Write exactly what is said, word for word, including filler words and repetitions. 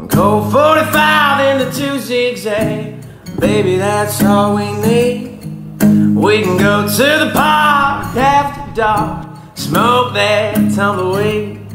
Cold forty-five into two zigzag. Baby, that's all we need. We can go to the park after dark, smoke that tumbleweed.